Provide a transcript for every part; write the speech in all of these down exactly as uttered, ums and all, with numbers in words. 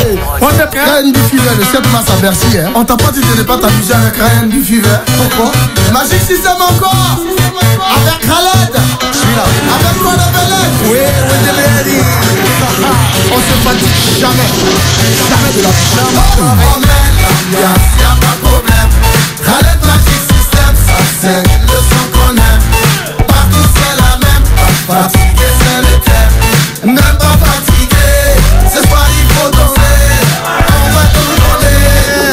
Ryan du Fever le sept mars à Bercy, hein. On t'a pas dit de ne pas t'amuser avec Ryan du Fever. Pourquoi? Magic System encore. Avec Khaled. Avec quoi de Belek. Oui, oui, on se fatigue jamais. Jamais de la chambre. On met l'ambiance, y'a pas de problème. Khaled Magic System, ça c'est le son qu'on aime. Partout c'est la même. Pas fatigué, c'est le thème. Même pas fatigué. Ce soir il faut danser. On va tout donner.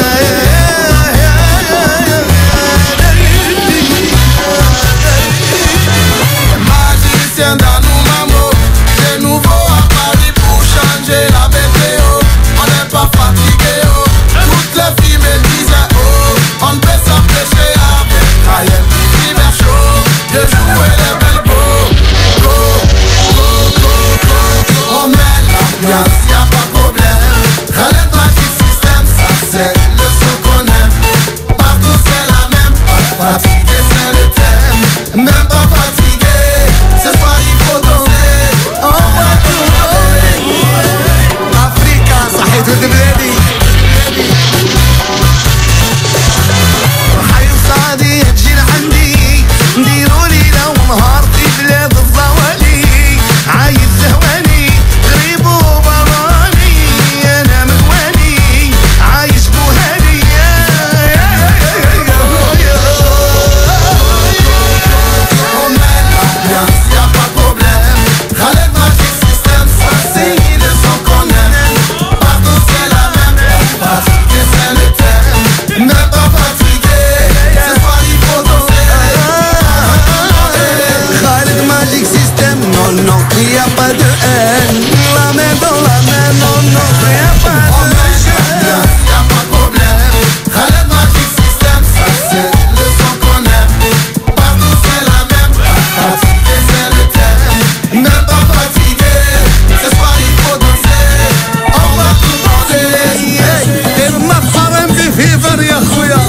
Magicien dans nous maman. C'est nouveau à Paris pour changer la météo. On n'est pas fatigué oh. Toutes les filles me disaient oh. On peut s'empêcher avec Ryan Fever chaud. De jouer les belles beaux. Go, go, go, go, go. On met l'ambiance, y'a pas de problème. Khaled Magic System, ça c'est le son qu'on aime. Partout c'est la même. Pas fatigué, c'est le thème. Même pas fatigué. Ce soir il faut danser. On va tout donner. Africa, صحيت ولد بلادي. حي وصعدي تجي لعندي. نديرولي لو نهار في بلاد الظوالي. عايز زهواني غريب وبراني. انا مغواني عايش بوهاني. On met l'ambiance, y'a pas de problème. Khaled Magic System, ça c'est le son qu'on aime. Partout c'est la même. Fatigué c'est le thème. Même pas fatigué. Ce soir il faut danser. Khaled Magic System, non non, y'a pas de haine. La main dans la main, non non, y'a pas de haine. Y'a pas de problème. Khaled Magic System, ça c'est le son qu'on aime. Partout c'est la même. Fatigué c'est le thème. Même pas fatigué. Ce soir il faut danser. On va tout danser. المحرم بفيفر يا خويا.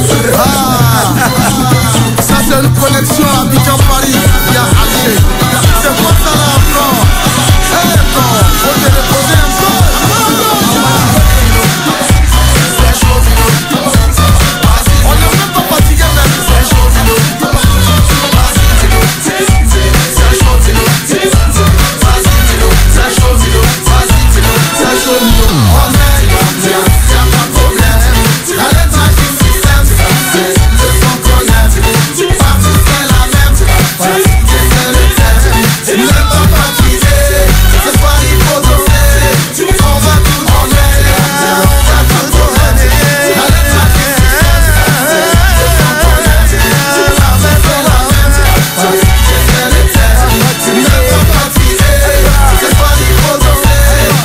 Ça c'est une connexion à Abidjan Paris. Y'a Haché. C'est quoi ça là encore? Eh non, faut te reposer un peu. On n'est même pas fatigué même.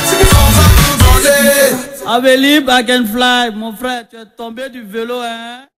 Avelib, I can fly. Mon frère, tu es tombé du vélo, hein?